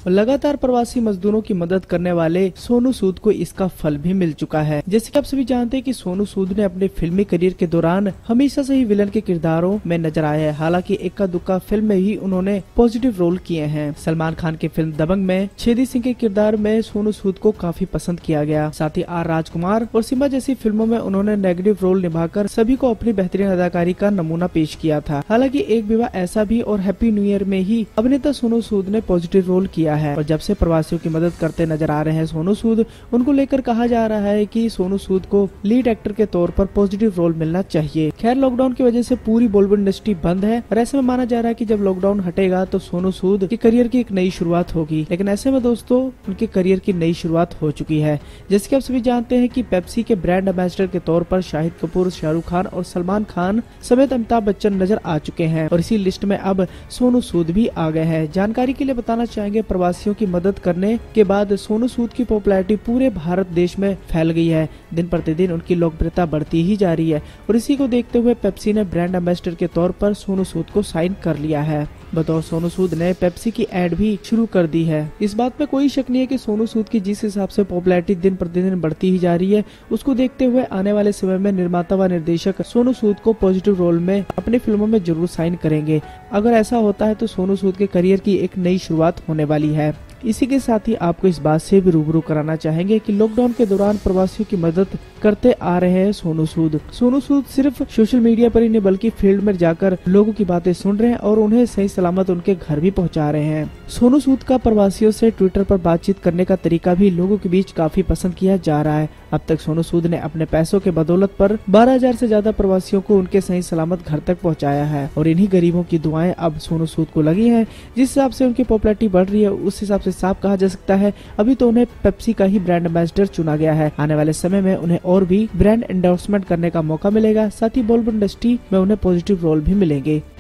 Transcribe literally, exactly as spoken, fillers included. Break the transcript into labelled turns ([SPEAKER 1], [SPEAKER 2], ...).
[SPEAKER 1] और लगातार प्रवासी मजदूरों की मदद करने वाले सोनू सूद को इसका फल भी मिल चुका है। जैसे कि आप सभी जानते हैं कि सोनू सूद ने अपने फिल्मी करियर के दौरान हमेशा से ही विलन के किरदारों में नजर आए हैं। हालांकि इक्का दुक्का फिल्म में ही उन्होंने पॉजिटिव रोल किए हैं। सलमान खान की फिल्म दबंग में छेदी सिंह के किरदार में सोनू सूद को काफी पसंद किया गया। साथ ही आर राजकुमार और सिम्बा जैसी फिल्मों में उन्होंने नेगेटिव रोल निभाकर सभी को अपनी बेहतरीन अदाकारी का नमूना पेश किया था। हालांकि एक विवाह ऐसा भी और हैप्पी न्यू ईयर में ही अभिनेता सोनू सूद ने पॉजिटिव रोल किया है। और जब से प्रवासियों की मदद करते नजर आ रहे हैं सोनू सूद, उनको लेकर कहा जा रहा है कि सोनू सूद को लीड एक्टर के तौर पर पॉजिटिव रोल मिलना चाहिए। खैर, लॉकडाउन की वजह से पूरी बॉलीवुड इंडस्ट्री बंद है और ऐसे में माना जा रहा है कि जब लॉकडाउन हटेगा तो सोनू सूद के करियर की एक नई शुरुआत होगी। लेकिन ऐसे में दोस्तों उनके करियर की नई शुरुआत हो चुकी है। जैसे कि आप सभी जानते हैं कि पेप्सी के ब्रांड एम्बेसडर के तौर पर शाहिद कपूर, शाहरुख खान और सलमान खान समेत अमिताभ बच्चन नजर आ चुके हैं और इसी लिस्ट में अब सोनू सूद भी आ गए हैं। जानकारी के लिए बताना चाहेंगे, प्रवासियों की मदद करने के बाद सोनू सूद की पॉपुलैरिटी पूरे भारत देश में फैल गई है। दिन प्रतिदिन उनकी लोकप्रियता बढ़ती ही जा रही है और इसी को देखते हुए पेप्सी ने ब्रांड एम्बेसडर के तौर पर सोनू सूद को साइन कर लिया है। बतौर सोनू सूद ने पेप्सी की एड भी शुरू कर दी है। इस बात में कोई शक नहीं है कि सोनू सूद की जिस हिसाब से पॉपुलैरिटी दिन प्रतिदिन बढ़ती ही जा रही है, उसको देखते हुए आने वाले समय में निर्माता व निर्देशक सोनू सूद को पॉजिटिव रोल में अपनी फिल्मों में जरूर साइन करेंगे। अगर ऐसा होता है तो सोनू सूद के करियर की एक नई शुरुआत होने वाली है। इसी के साथ ही आपको इस बात से भी रूबरू कराना चाहेंगे कि लॉकडाउन के दौरान प्रवासियों की मदद करते आ रहे हैं सोनू सूद। सोनू सूद सिर्फ सोशल मीडिया पर ही नहीं बल्कि फील्ड में जाकर लोगों की बातें सुन रहे हैं और उन्हें सही सलामत उनके घर भी पहुंचा रहे हैं। सोनू सूद का प्रवासियों से ट्विटर पर बातचीत करने का तरीका भी लोगों के बीच काफी पसंद किया जा रहा है। अब तक सोनू सूद ने अपने पैसों के बदौलत पर बारह हजार से ज्यादा प्रवासियों को उनके सही सलामत घर तक पहुंचाया है और इन्हीं गरीबों की दुआएं अब सोनू सूद को लगी हैं। जिस हिसाब से उनकी पॉपुलैरिटी बढ़ रही है उस हिसाब से साफ कहा जा सकता है अभी तो उन्हें पेप्सी का ही ब्रांड एम्बेसडर चुना गया है। आने वाले समय में उन्हें और भी ब्रांड एंडोर्समेंट करने का मौका मिलेगा। साथ ही बॉलीवुड इंडस्ट्री में उन्हें पॉजिटिव रोल भी मिलेंगे।